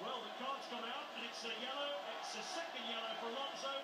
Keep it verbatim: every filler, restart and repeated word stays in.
Well, the card's come out, and it's a yellow. It's a second yellow for Alonso.